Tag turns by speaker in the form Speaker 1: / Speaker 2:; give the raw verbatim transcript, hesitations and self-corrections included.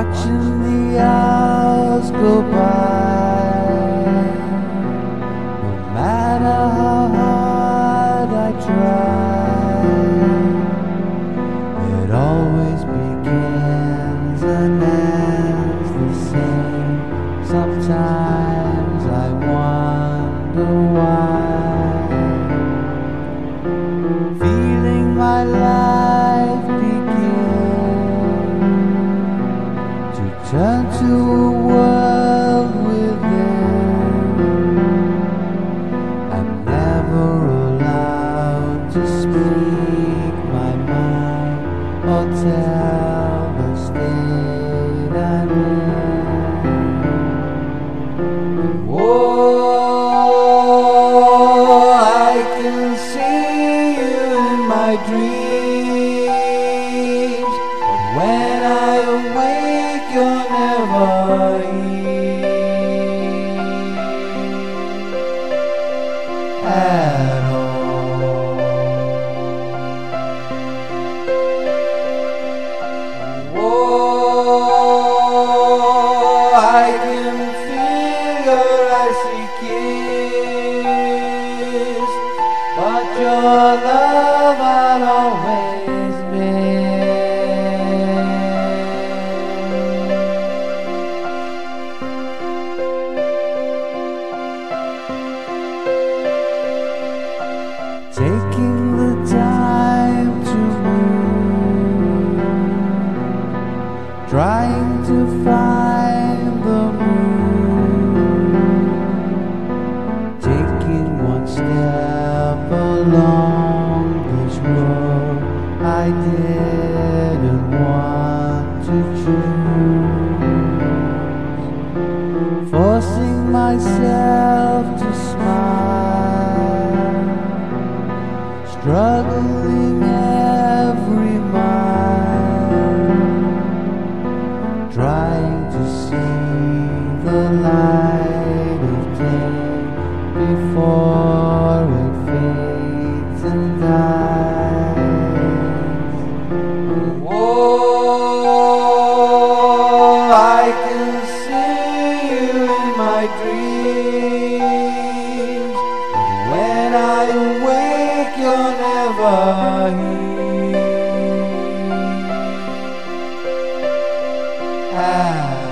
Speaker 1: watching the hours go by. No matter how hard I try, it always begins and ends the same. Sometimes I wonder why, feeling my life begin to turn to a world within. I'm never allowed to speak my mind or tell the state I'm in. Oh, I can see you in my dreams, but when I awake you're never here at all. Oh, I can feel your icy kiss, but your love I'll always miss. Taking the time to move, trying to find the moon, taking one step along this road I didn't want to choose, forcing myself to smile, struggling every mile, trying to see the light of day before it fades and dies. Oh, I can see you in my dreams, but when I awake you're never here at